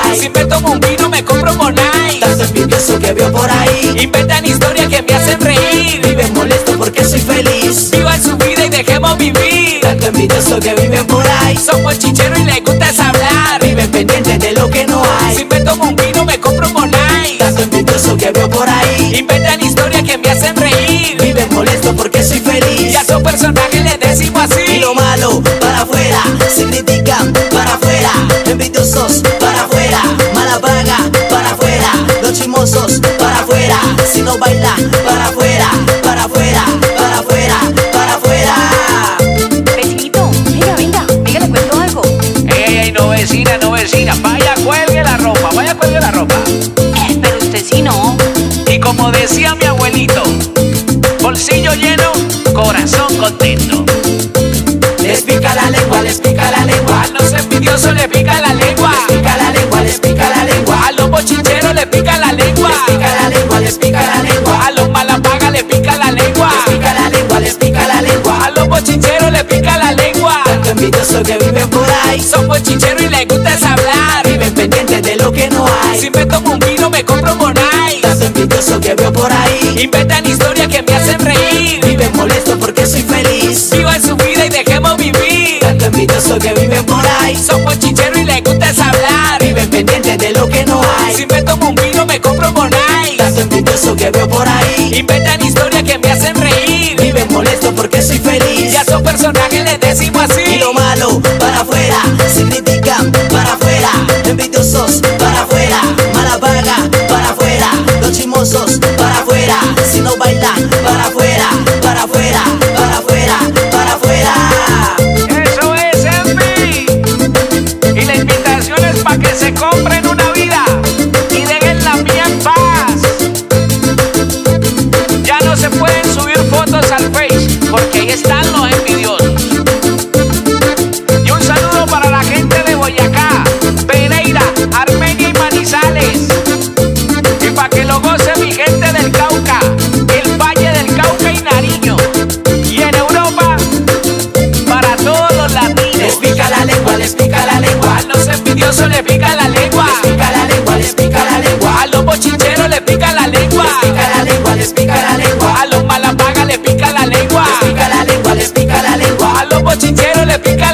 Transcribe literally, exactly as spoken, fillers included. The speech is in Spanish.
hay. Si me tomo un vino me compro Bonai. Tanto envidioso que veo por ahí. Inventan historias que me hacen reír. Viven molesto porque soy feliz. Vivan su vida y dejemos vivir. Tanto envidioso que viven por ahí. Son bochincheros y les gusta es hablar. Viven pendientes de lo que no hay. Si me tomo un vino me compro Bonai. Tanto envidioso que veo por ahí. Inventan historias que me hacen reír. Viven molesto porque soy feliz. Y a esos personajes les decimos así. Y lo malo para afuera, se critican para afuera. Envidiosos para afuera, mala paga para afuera. Los chismosos para afuera, si no bailan para afuera, para afuera, para afuera, para afuera. Vecinito, venga, venga, venga, le cuento algo. Ey, ey, ey, no vecina, no vecina. Vaya, cuelgue la ropa, vaya, cuelgue la ropa. Eh, pero usted sí no. Y como decía mi abuelito, bolsillo lleno, corazón contento. Les pica la lengua, les pica la lengua. A los envidiosos les pica la lengua. Les pica la lengua, les pica la lengua. A los bochincheros les pica la lengua. Les pica la lengua, les pica la lengua. A los malapagas les pica la lengua. Les pica la lengua, les pica la lengua. A los bochincheros les pica la lengua. Tanto envidioso que viven por ahí. Son bochincheros y les gusta es hablar. Viven pendientes de lo que no hay. Si me tomo un vino me compro Bonai. Tanto envidioso que veo por ahí. Inventan historias que me hacen reír. Viven molesto porque soy feliz. Vivan su vida y dejemos vivir. Tanto envidioso que viven por ahí. Son bochincheros y les gusta es hablar. Viven pendientes de lo que no hay. Si me tomo un vino me compro Bonai. Tanto envidioso que veo por ahí. Inventan historias que me hacen reír. Viven molesto porque soy feliz. Y a esos personajes les decimos así. Y lo malo para afuera, se critican para afuera. Envidiosos para afuera, mala paga para afuera. Los chismosos para afuera, si no bailan para afuera, para afuera, para afuera, para afuera. Eso es, Envy. Y la invitación es para que se compren una vida y dejen la mía en paz. Ya no se pueden subir fotos al Face porque ahí están los envidiosos. Y un saludo para la gente de Boyacá, Pereira, Armenia y Manizales. Y para que lo goce mi gente del Cauca, el Valle del Cauca y Nariño. Y en Europa, para todos los latinos. Les pica la lengua, les pica la lengua. A los envidiosos les pica la lengua. Les pica la lengua, les pica la lengua. A los bochincheros les pica la lengua. Les pica la lengua, les pica la lengua. A los malapagas les pica la lengua. Les pica la lengua, les pica la lengua. A los bochincheros les pica